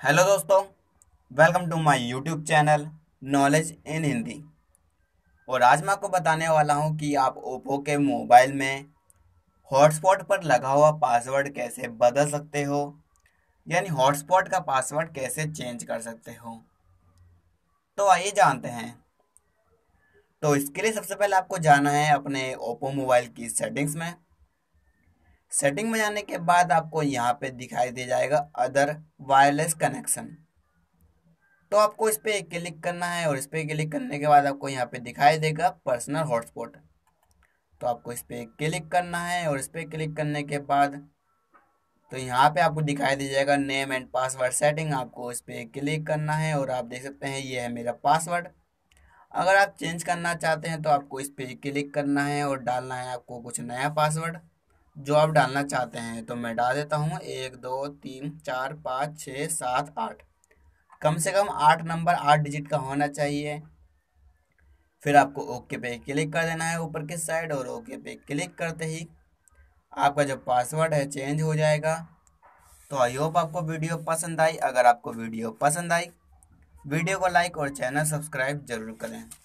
Hello दोस्तों, welcome to my YouTube channel knowledge in Hindi. और आज मैं आपको बताने वाला हूं कि आप ओप्पो के मोबाइल में हॉटस्पॉट पर लगा हुआ पासवर्ड कैसे बदल सकते हो, यानी हॉटस्पॉट का पासवर्ड कैसे चेंज कर सकते हो। तो आइए जानते हैं। तो इसके लिए सबसे पहले आपको जाना है अपने ओप्पो मोबाइल की सेटिंग्स में। सेटिंग में जाने के बाद आपको यहाँ पे दिखाई दे जाएगा अदर वायरलेस कनेक्शन। तो आपको इस पे क्लिक करना है और इस पे क्लिक करने के बाद आपको यहाँ पे दिखाई देगा पर्सनल हॉटस्पॉट। तो आपको इस पे क्लिक करना है और इस पे क्लिक करने के बाद तो यहाँ पे आपको दिखाई दे जाएगा नेम एंड पासवर्ड सेटिंग। आपको इस पे क्लिक करना है और आप देख सकते हैं ये है मेरा पासवर्ड। अगर आप चेंज करना चाहते हैं तो आपको इस पे क्लिक करना है और डालना है आपको कुछ नया पासवर्ड जो आप डालना चाहते हैं। तो मैं डाल देता हूँ 1 2 3 4 5 6 7 8। कम से कम 8 नंबर 8 डिजिट का होना चाहिए। फिर आपको ओके पे क्लिक कर देना है ऊपर की साइड और ओके पे क्लिक करते ही आपका जो पासवर्ड है चेंज हो जाएगा। तो आई होप आपको वीडियो पसंद आई। अगर आपको वीडियो पसंद आई, वीडियो को लाइक और चैनल सब्सक्राइब जरूर करें।